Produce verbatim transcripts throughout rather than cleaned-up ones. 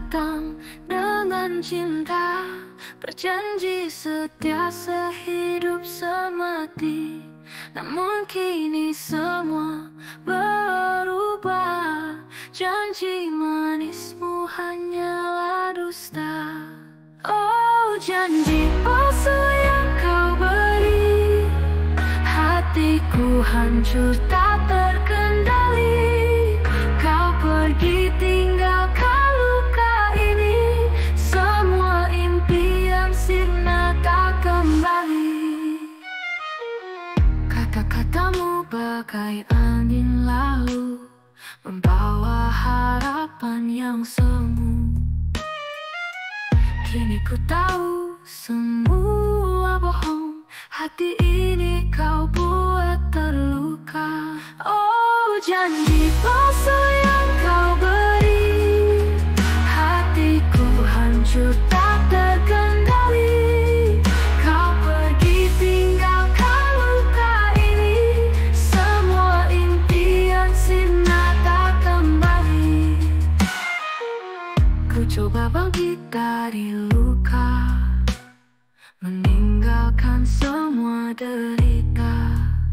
datang dengan cinta, berjanji setia sehidup semati. Namun kini semua berubah, janji manismu hanyalah dusta. Oh, janji palsu yang kau beri, hatiku hancur tak terkendali. Kau pergi tinggalkan luka ini, semua impian sirna tak kembali. Kata-katamu bagai angin lalu, membawa harapan yang semu. Kini ku tahu semua bohong, hati ini kau buat terluka. Oh, janji palsu yang kau beri, hatiku hancur tak terkendali. Kau pergi tinggalkan luka ini, semua impian sirna tak kembali. Ku coba bangkit dari luka, meninggalkan semua derita.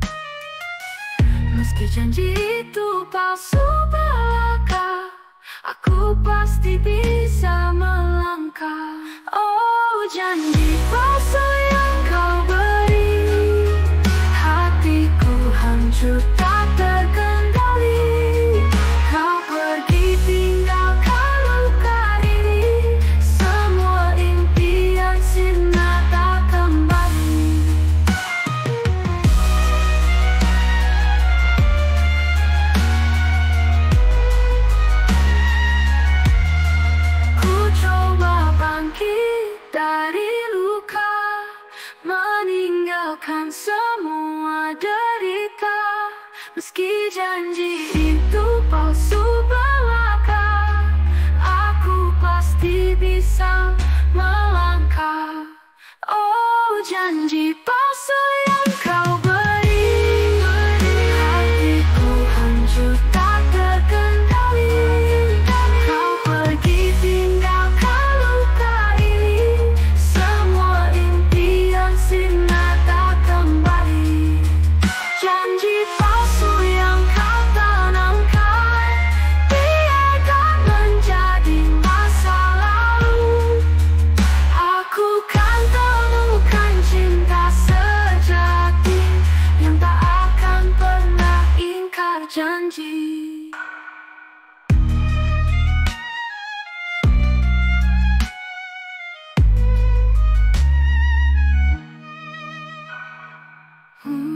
Meski janji itu palsu belaka, aku pasti bisa melangkah. Oh, janji palsu yang kau beri, hatiku hancur tak terkendali. Kau pergi tinggalkan luka ini, semua impian sirna tak kembali. Ku coba bangkit dari luka, meninggalkan semua derita. Meski janji itu palsu belaka, aku pasti bisa melangkah. Oh, janji palsu yang kau beri, hatiku hancur tak terkendali. Kau pergi tinggalkan luka ini, semua impian sirna tak kembali. Janji palsu yang kau tanamkan, biarkan menjadi masa lalu. Aku kan temukan cinta sejati yang tak akan pernah ingkar janji. Hmm.